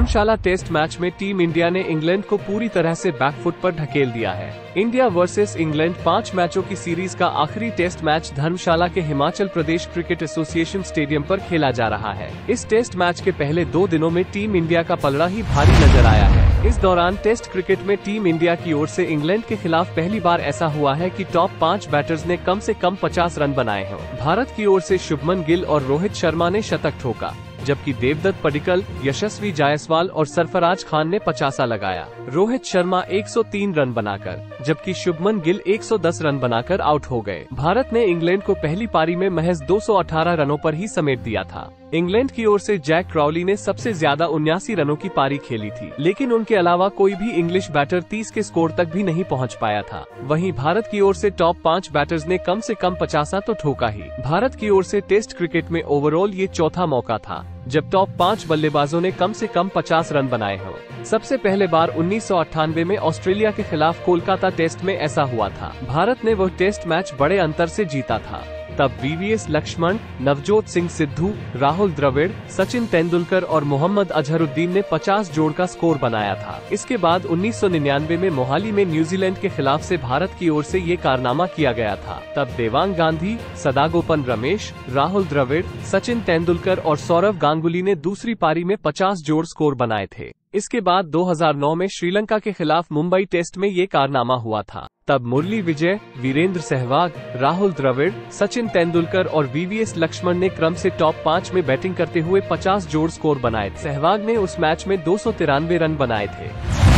धर्मशाला test match में team India ने England को पूरी तरह से बैकफुट पर ढकेल दिया है। इंडिया वर्सेस इंग्लैंड 5 मैचों की सीरीज का आखिरी टेस्ट मैच धर्मशाला के Himachal Pradesh cricket association stadium पर खेला जा रहा है। इस टेस्ट मैच के पहले 2 दिनों में टीम इंडिया का पलड़ा ही भारी नजर आया है। इस दौरान टेस्ट क्रिकेट में टीम इंडिया की ओर से इंग्लैंड के खिलाफ पहली बार ऐसा हुआ है कि टॉप 5 बैटर्स ने कम से कम 50 रन बनाए हों। भारत की ओर से शुभमन गिल और रोहित शर्मा ने शतक ठोका, जबकि देवदत्त पडिक्कल, यशस्वी जायसवाल और सरफराज खान ने 50 लगाया। रोहित शर्मा 103 रन बनाकर, जबकि शुभमन गिल 110 रन बनाकर आउट हो गए। भारत ने इंग्लैंड को पहली पारी में महज 218 रनों पर ही समेट दिया था। इंग्लैंड की ओर से जैक क्राउली ने सबसे ज्यादा 79 रनों की पारी खेली थी, लेकिन उनके अलावा कोई भी इंग्लिश बैटर 30 के स्कोर तक भी नहीं पहुंच पाया था। वहीं भारत की ओर से टॉप 5 बैटर्स ने कम से कम 50 तो ठोका ही। भारत की ओर से टेस्ट क्रिकेट में ओवरऑल ये चौथा मौका था जब टॉप 5 बल्लेबाजों ने कम से कम 50 रन बनाए हों। सबसे पहले बार 1998 में ऑस्ट्रेलिया के खिलाफ कोलकाता टेस्ट में ऐसा हुआ था। भारत ने वह टेस्ट मैच बड़े अंतर से जीता था। तब वीवीएस लक्ष्मण, नवजोत सिंह सिद्धू, राहुल द्रविड़, सचिन तेंदुलकर और मोहम्मद अजहरुद्दीन ने 50 जोड़ का स्कोर बनाया था। इसके बाद 1999 में मोहाली में न्यूजीलैंड के खिलाफ से भारत की ओर से ये कारनामा किया गया था। तब देवांग गांधी, सदागोपन रमेश, राहुल द्रविड़, सचिन तेंदुलकर और सौरव गांगुली ने दूसरी पारी में 50 जोड़ स्कोर बनाए थे। इसके बाद 2009 में श्रीलंका के खिलाफ मुंबई टेस्ट में ये कारनामा हुआ था। तब मुरली विजय, वीरेंद्र सहवाग, राहुल द्रविड़, सचिन तेंदुलकर और वीवीएस लक्ष्मण ने क्रम से टॉप 5 में बैटिंग करते हुए 50 जोड़ स्कोर बनाए। सहवाग ने उस मैच में 293 रन बनाए थे।